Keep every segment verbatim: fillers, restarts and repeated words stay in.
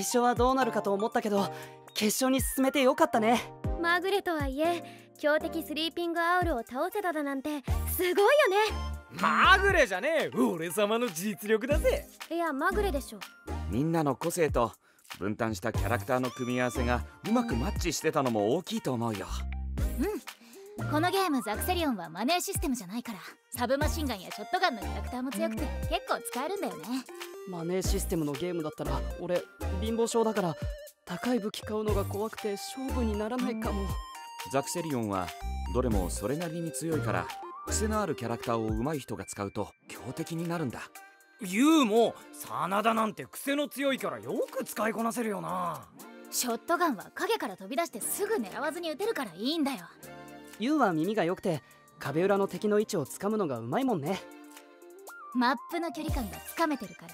初はどうなるかと思ったけど決勝に進めてよかったね。 まぐれとはいえ強敵スリーピングアウルを倒せただなんてすごいよね。 まぐれじゃねえ、俺様の実力だぜ。 いやまぐれでしょ。 みんなの個性と分担したキャラクターの組み合わせがうまくマッチしてたのも大きいと思うよ。 うん、このゲームザクセリオンはマネーシステムじゃないからサブマシンガンやショットガンのキャラクターも強くて結構使えるんだよね。 マネーシステムのゲームだったら俺貧乏症だから高い武器買うのが怖くて勝負にならないかも。 ザクセリオンはどれもそれなりに強いから癖のあるキャラクターを上手い人が使うと強敵になるんだ。 ユウも真田なんて癖の強いからよく使いこなせるよな。 ショットガンは影から飛び出してすぐ狙わずに撃てるからいいんだよ。 ユウは耳が良くて壁裏の敵の位置をつかむのがうまいもんね。 マップの距離感がつかめてるから。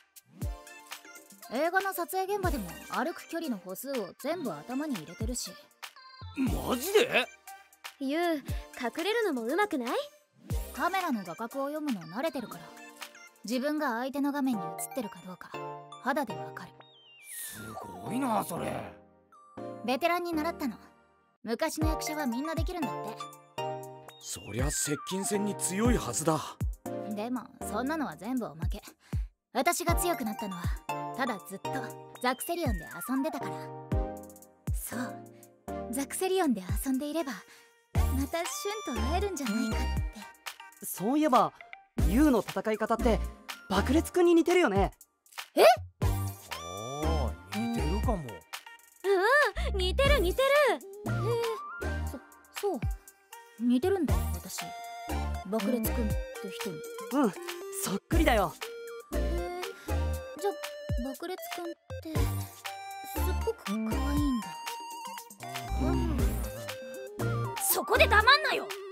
映画の撮影現場でも歩く距離の歩数を全部頭に入れてるし。 マジで？ ユウ隠れるのもうまくない？ カメラの画角を読むの慣れてるから自分が相手の画面に映ってるかどうか肌でわかる。 すごいなそれ。 ベテランに習ったの。昔の役者はみんなできるんだって。 そりゃ接近戦に強いはずだ。 でもそんなのは全部おまけ。私が強くなったのはただずっとザクセリオンで遊んでたから。そう、ザクセリオンで遊んでいればまたシュンと会えるんじゃないかって。 そういえばユウの戦い方って爆裂くんに似てるよね。 え？ ああ、似てるかも。 うん、似てる似てる。 へえ、そ、そう似てるんだ私爆裂くんって人に。 うん、そっくりだよ。 へえ、じゃあ爆裂くんってすっごく可愛いんだ。 そこで黙んなよ。